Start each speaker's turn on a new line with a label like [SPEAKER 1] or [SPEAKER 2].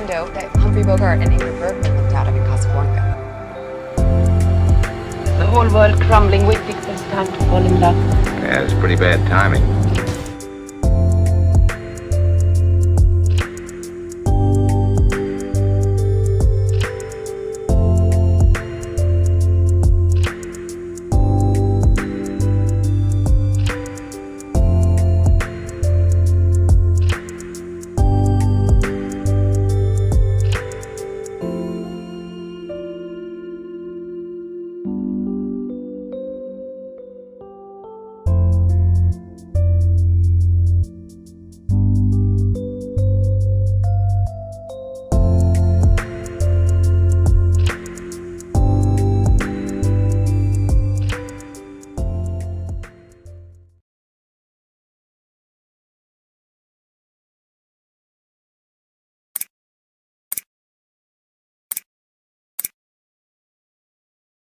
[SPEAKER 1] window that Humphrey Bogart and Ingrid Bergman looked out of in Casablanca.
[SPEAKER 2] The whole world crumbling, we think it's time to fall in love.
[SPEAKER 3] Yeah, it's pretty bad timing.